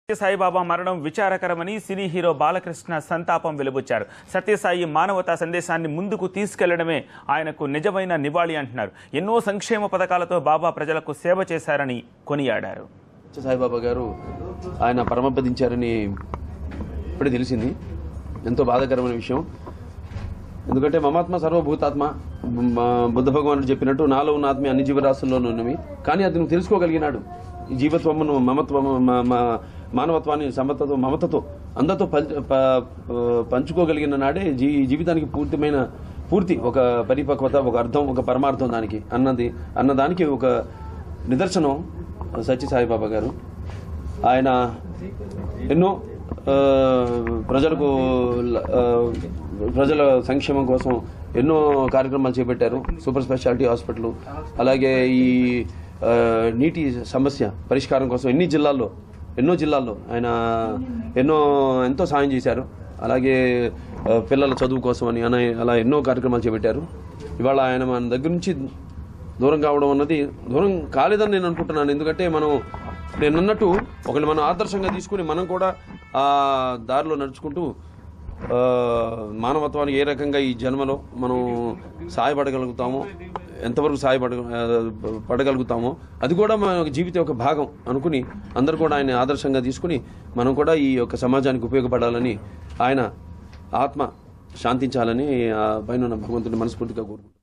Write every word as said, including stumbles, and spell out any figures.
సాయిబాబా మరణం విచారకరమని cine hero Balakrishna సంతాపం వెలుబుచ్చారు. సత్యసాయి మానవతా సందేశాన్ని ముందుకు తీసుకెళ్లడమే ఆయనకు నిజమైన నివాళి అంటున్నారు. ఎన్నో సంక్షేమ పథకాలతో బాబా ప్రజలకు సేవ చేశారని కొనియాడారు. సాయిబాబా గారు ఆయన పరమపదించారని ఇప్పుడే తెలిసింది. ఎంతో బాధాకరమైన విషయం. ఎందుకంటే మమాత్మ సర్వభూతాత్మ, బుద్ధ భగవానుడు చెప్పినట్టు నాలో ఉన్న ఆత్మ అన్ని జీవరాశుల్లోనూ ఉన్నవి. కానీ అది నువ్వు తెలుసుకోగలిగినాడు. ఈ జీవత్వమును, మమత్వం, మానవత్వాన్ని సమతతో మమతతో అందరితో పంచుకోగలిగిన నాడే జీ జీవితానికి పూర్తిమైన పూర్తి ఒక పరిపక్వత, ఒక అర్థం, ఒక పరమార్థం దానికి అన్నది అన్నదానికి ఒక నిదర్శనం సత్య సాయిబాబా గారు. ఆయన ఎన్నో ప్రజలకు ప్రజల సంక్షేమం కోసం ఎన్నో కార్యక్రమాలు చేపట్టారు. సూపర్ స్పెషాలిటీ హాస్పిటల్, అలాగే ఈ నీటి సమస్య పరిష్కారం కోసం ఎన్ని జిల్లాల్లో ఎన్నో జిల్లాల్లో ఆయన ఎన్నో ఎంతో సాయం చేశారు. అలాగే పిల్లల చదువు కోసం అని అనే అలా ఎన్నో కార్యక్రమాలు చేపట్టారు. ఇవాళ ఆయన మన దగ్గర నుంచి దూరం కావడం అన్నది దూరం కాలేదని నేను అనుకుంటున్నాను. ఎందుకంటే మనం నేను అన్నట్టు ఒకళ్ళు మనం ఆదర్శంగా తీసుకుని మనం కూడా ఆ దారిలో నడుచుకుంటూ మానవత్వానికి ఏ రకంగా ఈ జన్మలో మనం సహాయపడగలుగుతామో, ఎంతవరకు సహాయపడ పడగలుగుతామో అది కూడా మన జీవితం ఒక భాగం అనుకుని అందరూ కూడా ఆయన ఆదర్శంగా తీసుకుని మనం కూడా ఈ యొక్క సమాజానికి ఉపయోగపడాలని, ఆయన ఆత్మ శాంతించాలని పైన భగవంతుని మనస్ఫూర్తిగా కోరుకుంటున్నాను.